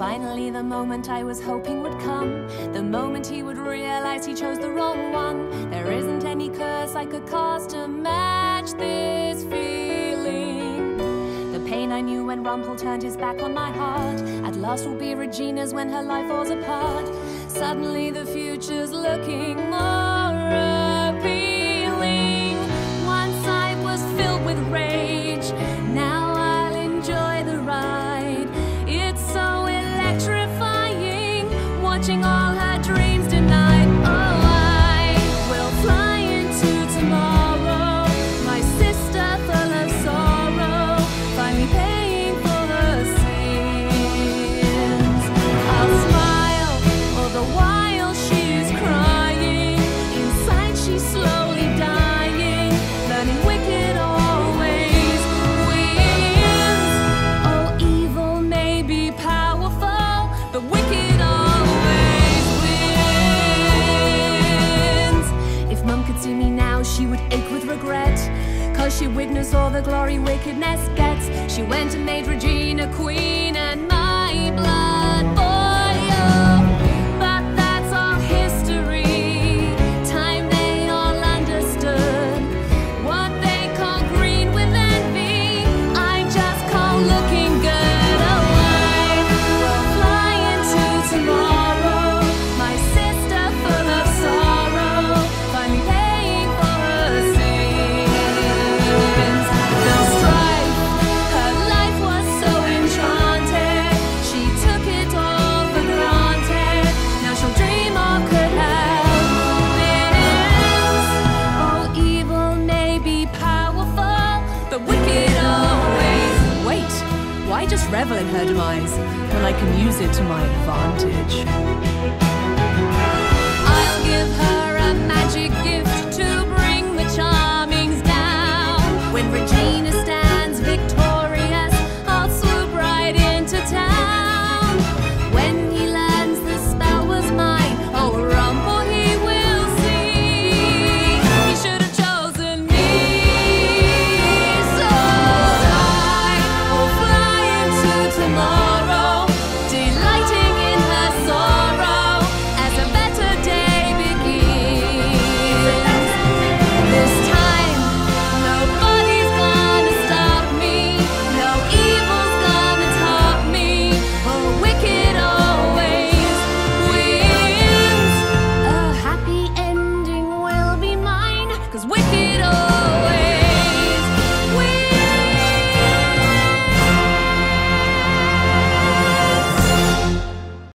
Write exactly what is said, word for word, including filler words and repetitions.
Finally, the moment I was hoping would come, the moment he would realize he chose the wrong one. There isn't any curse I could cast to match this feeling. The pain I knew when Rumpel turned his back on my heart at last will be Regina's when her life falls apart. Suddenly the future's looking more appealing. Once I was filled with rage, now I'll enjoy the ride. It's so electrifying, watching all her dreams denied. Oh, I will fly into tomorrow, my sister full of sorrow, finally paying for her sins. I'll smile all the while she's crying. Inside she's slowly dying, learning wicked always wins. Oh, evil may be powerful, but wicked always wins. If Mum could see me now, she would ache with regret, 'cause she witnessed all the glory wickedness gets. She went and made Regina queen and my blood boil. But that's all history. Time they all understood. What they call green with envy, I just call looking good. Oh, I will fly into tomorrow, my sister full of sorrow, finally paying for her sins. No strife, her life was so enchanted, she took it all for granted. Now she'll dream all could have been. Oh, evil may be powerful, but wicked always. Wait, why just revel in her demise when I can use it to my advantage? I'll give her a magic gift